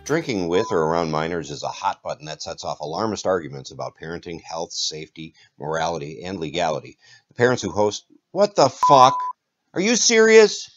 Drinking with or around minors is a hot button that sets off alarmist arguments about parenting, health, safety, morality, and legality. The parents who host, "What the fuck? Are you serious?"